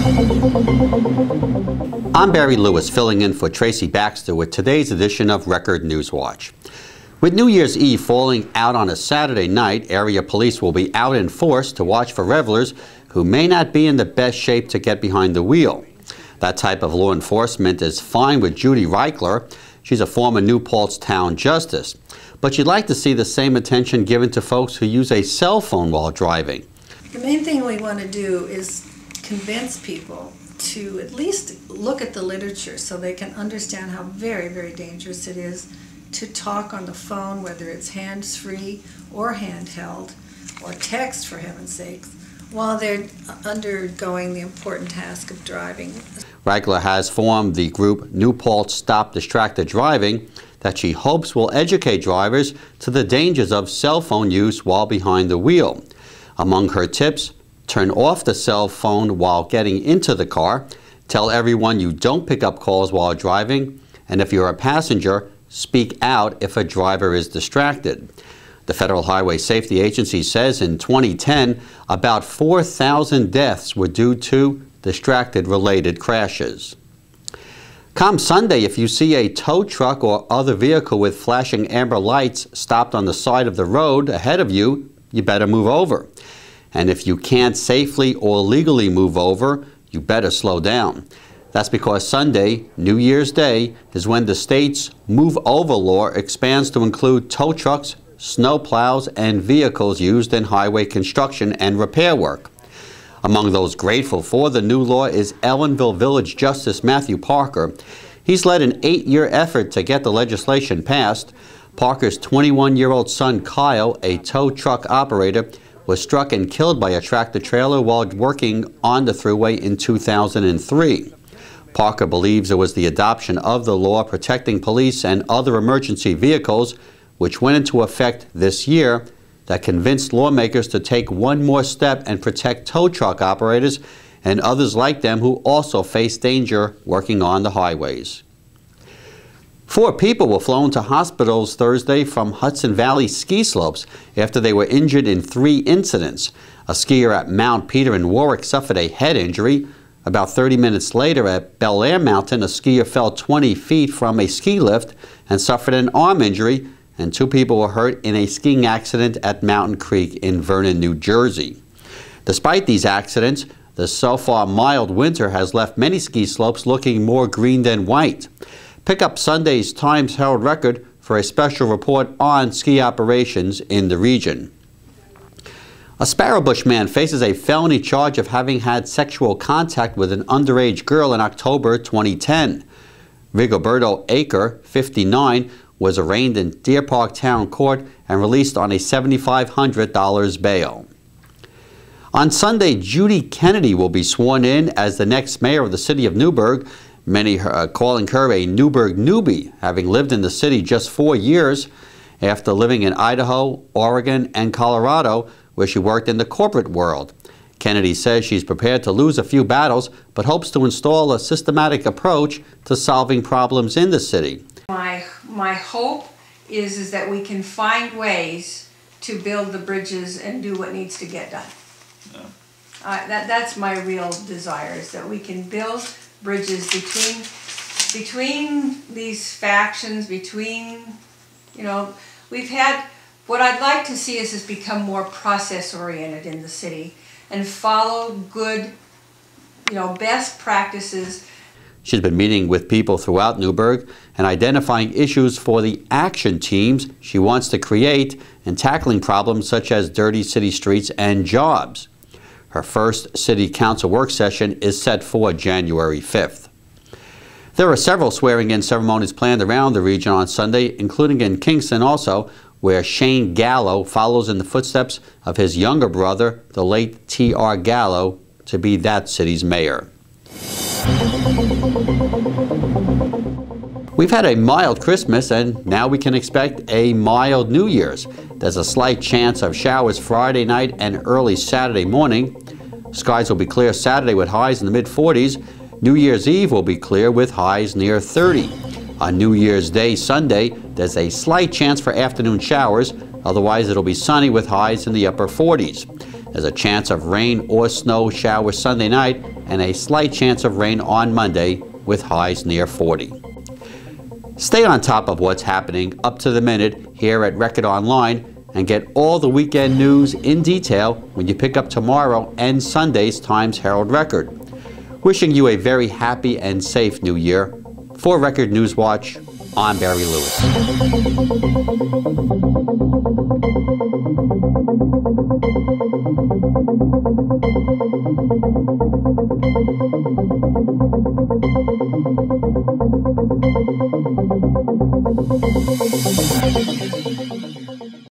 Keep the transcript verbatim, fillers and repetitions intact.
I'm Barry Lewis, filling in for Tracy Baxter with today's edition of Record News Watch. With New Year's Eve falling out on a Saturday night, area police will be out in force to watch for revelers who may not be in the best shape to get behind the wheel. That type of law enforcement is fine with Judy Reichler. She's a former New Paltz Town Justice. But she'd like to see the same attention given to folks who use a cell phone while driving. The main thing we want to do is convince people to at least look at the literature so they can understand how very, very dangerous it is to talk on the phone, whether it's hands-free or handheld, or text, for heaven's sakes, while they're undergoing the important task of driving. Reichler has formed the group New Paltz Stop Distracted Driving that she hopes will educate drivers to the dangers of cell phone use while behind the wheel. Among her tips, turn off the cell phone while getting into the car, tell everyone you don't pick up calls while driving, and if you're a passenger, speak out if a driver is distracted. The Federal Highway Safety Agency says in twenty ten, about four thousand deaths were due to distracted-related crashes. Come Sunday, if you see a tow truck or other vehicle with flashing amber lights stopped on the side of the road ahead of you, you better move over. And if you can't safely or legally move over, you better slow down. That's because Sunday, New Year's Day, is when the state's Move Over law expands to include tow trucks, snow plows, and vehicles used in highway construction and repair work. Among those grateful for the new law is Ellenville Village Justice Matthew Parker. He's led an eight-year effort to get the legislation passed. Parker's twenty-one-year-old son Kyle, a tow truck operator, was struck and killed by a tractor-trailer while working on the thruway in two thousand three. Parker believes it was the adoption of the law protecting police and other emergency vehicles, which went into effect this year, that convinced lawmakers to take one more step and protect tow truck operators and others like them who also face danger working on the highways. Four people were flown to hospitals Thursday from Hudson Valley ski slopes after they were injured in three incidents. A skier at Mount Peter in Warwick suffered a head injury. About thirty minutes later at Bel Air Mountain, a skier fell twenty feet from a ski lift and suffered an arm injury, and two people were hurt in a skiing accident at Mountain Creek in Vernon, New Jersey. Despite these accidents, the so far mild winter has left many ski slopes looking more green than white. Pick up Sunday's Times Herald Record for a special report on ski operations in the region. A Sparrowbush man faces a felony charge of having had sexual contact with an underage girl in October twenty ten. Rigoberto Aker, fifty-nine, was arraigned in Deer Park Town Court and released on a seven thousand five hundred dollar bail. On Sunday, Judy Kennedy will be sworn in as the next mayor of the city of Newburgh, many uh, calling her a Newburgh newbie, having lived in the city just four years after living in Idaho, Oregon, and Colorado, where she worked in the corporate world. Kennedy says she's prepared to lose a few battles, but hopes to install a systematic approach to solving problems in the city. My, my hope is, is that we can find ways to build the bridges and do what needs to get done. Yeah. Uh, that, that's my real desire, is that we can build bridges between, between these factions, between, you know, we've had, what I'd like to see is, is become more process-oriented in the city and follow good, you know, best practices. She's been meeting with people throughout Newburgh and identifying issues for the action teams she wants to create and tackling problems such as dirty city streets and jobs. Her first City Council work session is set for January fifth. There are several swearing-in ceremonies planned around the region on Sunday, including in Kingston also, where Shane Gallo follows in the footsteps of his younger brother, the late T R Gallo, to be that city's mayor. We've had a mild Christmas, and now we can expect a mild New Year's. There's a slight chance of showers Friday night and early Saturday morning. Skies will be clear Saturday with highs in the mid forties. New Year's Eve will be clear with highs near thirty. On New Year's Day, Sunday, there's a slight chance for afternoon showers. Otherwise, it'll be sunny with highs in the upper forties. There's a chance of rain or snow showers Sunday night and a slight chance of rain on Monday with highs near forty. Stay on top of what's happening up to the minute here at Record Online and get all the weekend news in detail when you pick up tomorrow and Sunday's Times Herald Record. Wishing you a very happy and safe new year. For Record News Watch, I'm Barry Lewis.